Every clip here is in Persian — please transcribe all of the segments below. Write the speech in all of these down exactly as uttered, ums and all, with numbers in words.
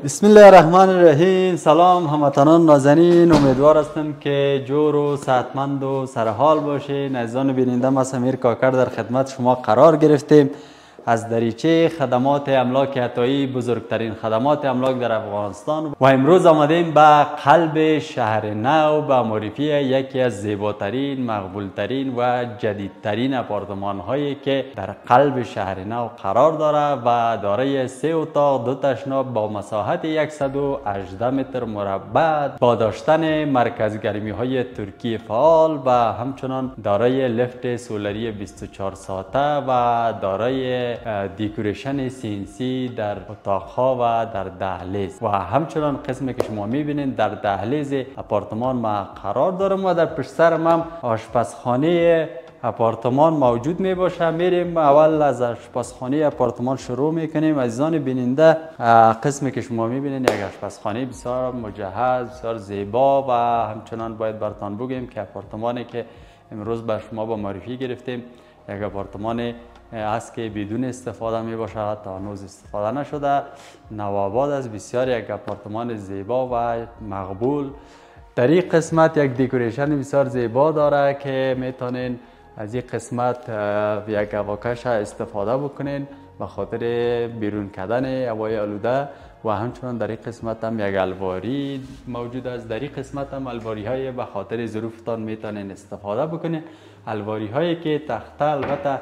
بسم الله الرحمن الرحیم. سلام هموطنان نازنین، امیدوار هستم که جور و صحتمند و سرحال باشین. عزیزان بیننده، ما سمیر کاکر در خدمت شما قرار گرفتیم از دریچه خدمات املاک عطایی، بزرگترین خدمات املاک در افغانستان، و امروز آمدیم به قلب شهر نو به معرفی یکی از زیباترین، مقبولترین و جدیدترین آپارتمان هایی که در قلب شهر نو قرار داره و دارای سه اتاق، دو تشناب با مساحت صد و هجده متر مربع، با داشتن مرکز گرمی های ترکی فعال و همچنان دارای لفت سولری بیست و چهار ساعته و دارای دیکوریشن سینسی در اتاقها و در دهلیز، و همچنان قسمی که شما میبینید در دهلیز آپارتمان ما قرار دارم و در پشت سرم هم آشپزخانه آپارتمان موجود می باشه. میریم اول از آشپزخانه آپارتمان شروع میکنیم. عزیزان بیننده، قسمی که شما میبینید یک آشپزخانه بسیار مجهز، بسیار زیبا، و همچنان باید برتان بگیم که آپارتمانی که امروز بر شما با معرفی گرفتیم یک آپارتمان است که بدون استفاده می باشه، تا هنوز استفاده نشده. نوآباد از بسیار یک آپارتمان زیبا و مقبول. در این قسمت یک دکوریشن بسیار زیبا داره که میتونین از این قسمت یک هواکش استفاده بکنین به خاطر بیرون کردن هوای آلوده، و همچنان در این قسمت هم یک الواری موجود است. در این قسمت هم الواری های به خاطر ظروفتان میتونین استفاده بکنین. الواری هایی که تخته البته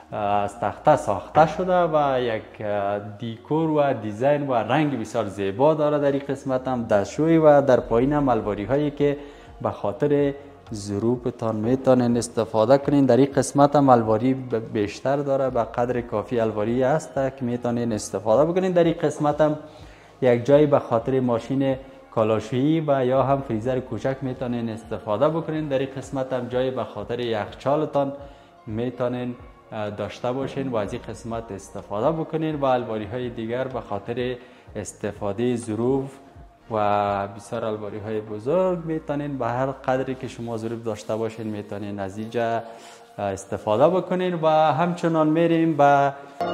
از تخته ساخته شده و یک دیکور و دیزاین و رنگ بسیار زیبا داره. در این قسمت هم دستشویی و در پایین هم الواری هایی که به خاطر ظروفتان میتونین استفاده کنین. در این قسمت هم الواری بیشتر داره، به قدر کافی الواری هست که میتونین استفاده بکنین. در این قسمت هم یک جایی به خاطر ماشین کالاشویی و یا هم فریزر کوچک میتونین استفاده بکنین. در این قسمت هم جایی به خاطر یخچالتان میتونین داشته باشین و از این قسمت استفاده بکنین، و الواری های دیگر به خاطر استفاده ظروف و بسیار الواری های بزرگ میتونین به هر قدری که شما ظروف داشته باشین میتونین از اینجا استفاده بکنین. و همچنان میریم به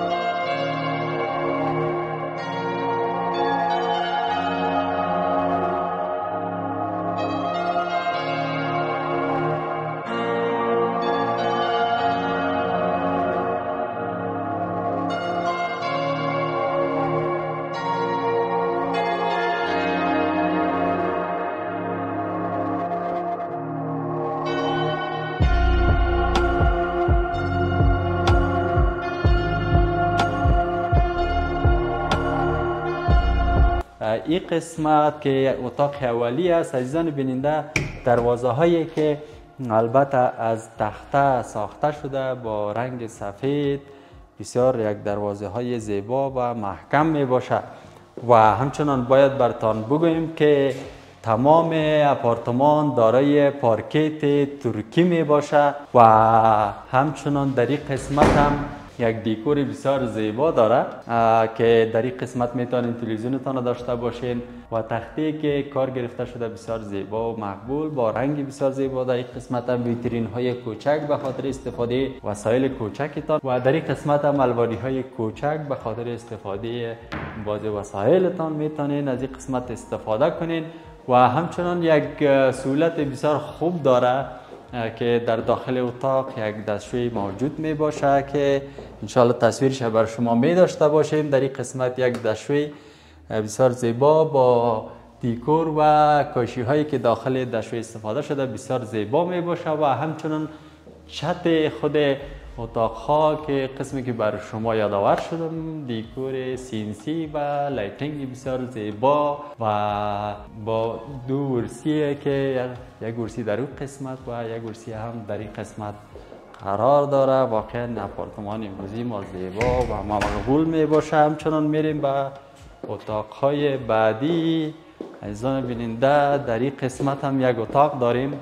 این قسمت که اتاق اولی است. عزیزان بیننده، دروازه هایی که البته از تخته ساخته شده با رنگ سفید، بسیار یک دروازه های زیبا و محکم می باشه. و همچنان باید برتان بگوییم که تمام آپارتمان دارای پارکت ترکی می باشه، و همچنان در این قسمت هم یک دیکور بسیار زیبا داره که در این قسمت میتونین تلویزیونتان رو داشته باشین، و تختی که کار گرفته شده بسیار زیبا و مقبول با رنگ بسیار زیبا. در این قسمت هم ویترین های کوچک به خاطر استفاده وسایل کوچکتان، و در این قسمت هم الواری های کوچک به خاطر استفاده باز وسایلتان میتونین از این قسمت استفاده کنین. و همچنان یک سهولت بسیار خوب داره که در داخل اتاق یک دستشوی موجود می باشه که انشاءالله تصویرش بر شما می داشته باشیم. در این قسمت یک دستشوی بسیار زیبا با دیکور و کاشی هایی که داخل دستشوی استفاده شده بسیار زیبا می باشه، و همچنان چت خود اتاق ها که قسمی که بر شما یادآور شدم، دیکور سینسی و لایتینگ بسیار زیبا و با دو کرسی که یک کرسی در اون قسمت و یک کرسی هم در این قسمت قرار داره. واقعا آپارتمان امروزی ما زیبا و ما مقبول می باشه. همچنان میریم به اتاق های بعدی. عزیزان بیننده، در این قسمت هم یک اتاق داریم.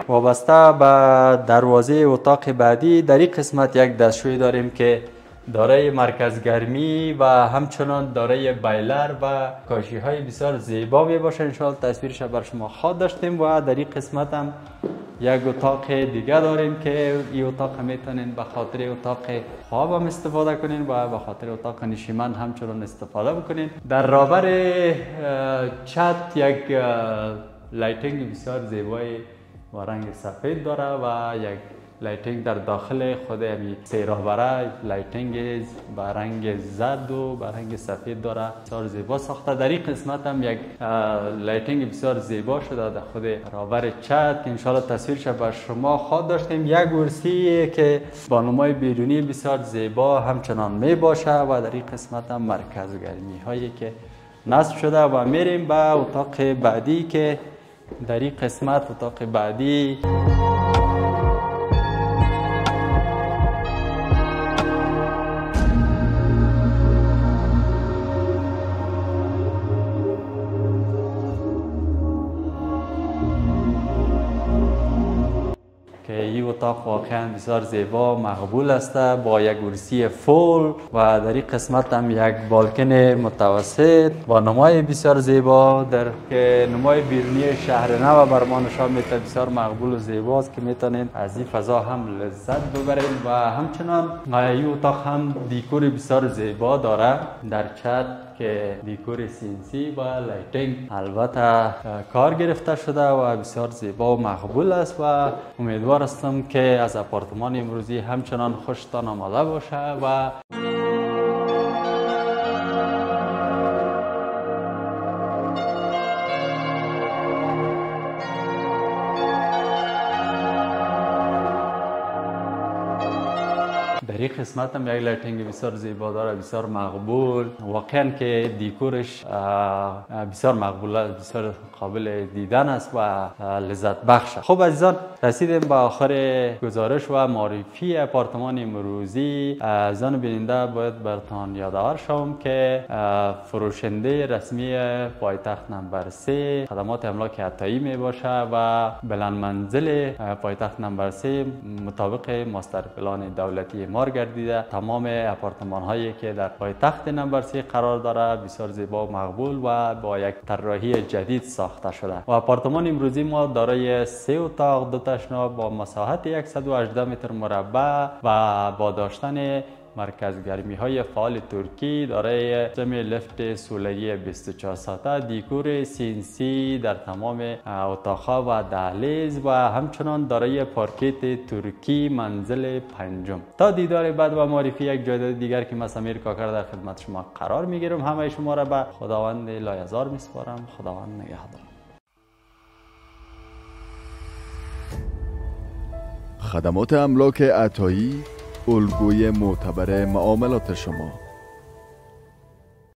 وابسته به دروازه اتاق بعدی در این قسمت یک دستشویی داریم که دارای مرکز گرمی و همچنان دارای بایلر و کاشی های بسیار زیبا می باشه. انشاءالله تصویرش بر شما خواهد داشتیم. و در این قسمت هم یک اتاق دیگه داریم که این اتاق میتونین به خاطر اتاق خواب هم استفاده کنین و به خاطر اتاق نشیمن همچنان استفاده بکنین. در رابر چت یک لایتینگ بسیار زیبای و رنگ سفید داره و یک لایتینگ در داخل خود همی سیرابره لایتینگ با رنگ زرد و با رنگ سفید داره، بسیار زیبا ساخته. در این قسمت هم یک لایتینگ بسیار زیبا شده در خود رابر چت که انشاءالله تصویرش بر شما خواهد داشتیم. یک کرسی که با نمای بیرونی بسیار زیبا همچنان می باشه و در این قسمت هم مرکز گرمی هایی که نصب شده. و میریم به اتاق بعدی که در این قسمت اتاق بعدی که این اتاق واقعا بسیار زیبا مقبول است با یک کرسی فول و در این قسمت هم یک بالکن متوسط با نمای بسیار زیبا در که نمای بیرونی شهر نو بر ما نشان میده. بسیار مقبول و زیباست که میتونین از این فضا هم لذت ببرین. و همچنان این اتاق هم دیکور بسیار زیبا داره در چت که دیکور سینسی و لایتینگ البته کار گرفته شده و بسیار زیبا و مقبول است و امیدوار هستم که از آپارتمان امروزی همچنان خوشتان آمده باشه. و در این قسمت هم یک لایتینگ بسیار زیبا داره، بسیار مقبول، واقعا که دیکورش بسیار مقبول است، بسیار قابل دیدن است و لذت بخش. خب عزیزان، رسیدیم به آخر گزارش و معرفی آپارتمان امروزی. عزیزان بیننده باید برتان یادآور شوم که فروشنده رسمی پایتخت نمبر سه خدمات املاک عطایی می باشه و بلند منزل پایتخت نمبر سه مطابق ماستر پلان دولتی ما گردیده. تمام آپارتمان هایی که در پایتخت نمبر سه قرار داره بسیار زیبا و مقبول و با یک طراحی جدید ساخته شده. و آپارتمان امروزی ما دارای سه اتاق، دو تشنا با مساحت صد و هجده متر مربع و با داشتن مرکز گرمی های فعال ترکی، دارای سیستم لفت سولری بیست و چهار ساعته، دیکور سینسی در تمام اتاقها و دهلیز و همچنان دارای پارکت ترکی منزل پنجم. تا دیدار بعد و معرفی یک جای دیگر که من سمیر کاکر در خدمت شما قرار میگیرم. همه شما را به خداوند لایزار میسپارم. خداوند نگهدار. خدمات املاک عطایی، الگوی معتبر معاملات شما.